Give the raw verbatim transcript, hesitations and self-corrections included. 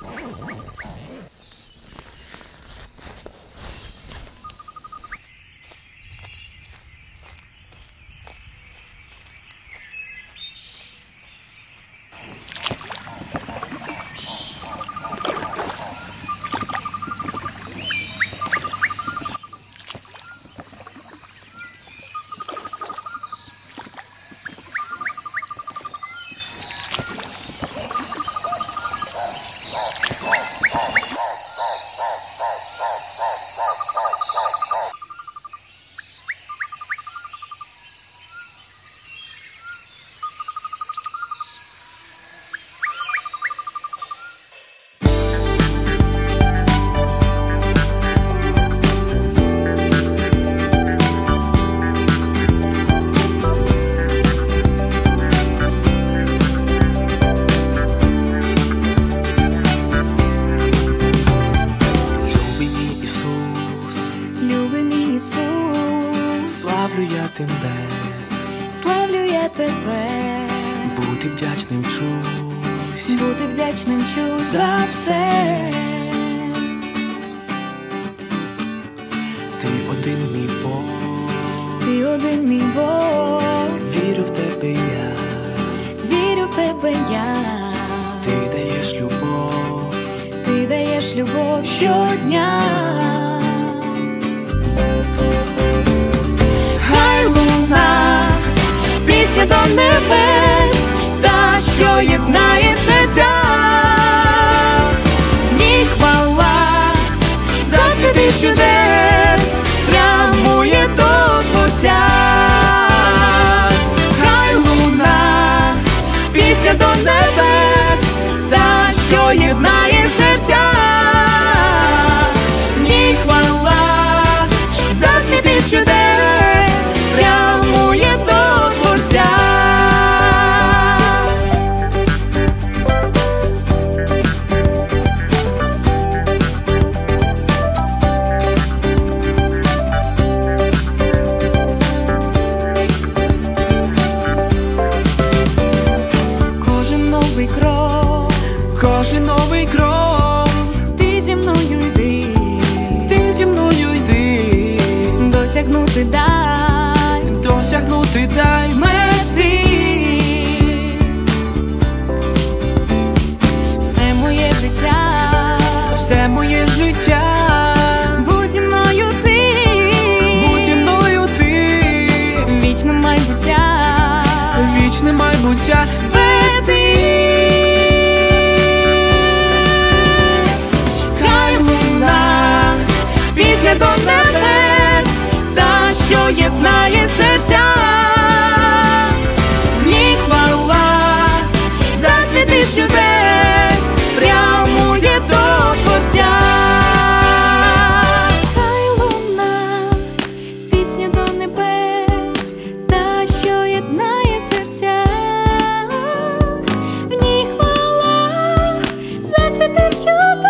Славлю я тебе, славлю я тебе, бути вдячним вчусь, бути вдячним вчусь за все. Ти один мій Бог, ти один мій Бог, вірю в тебе я, вірю в тебе я. Ти даєш любов, ти даєш любов щодня. Пісня до небес, та що єднає серця, в ній хвала, засвіти чудес, прямує до Творця. Хай луна, пісня до небес, та що єднає серця, в ній хвала, засвіти чудес, прямує до Творця. Кожен новий крок, кожен новий крок, ти зі мною йди, ти зі мною йди, досягнути дай, досягнути дай мети. Все моє життя, все моє життя, будь зі мною ти, будь зі мною ти, вічне майбуття, вічне майбуття веди. Хай луна, пісня до небес, та що єднає серця, в ній хвала, засвіти чудес, прямує до Творця. Хай луна, пісня до небес, та що єднає серця, в ній хвала, засвіти чудес.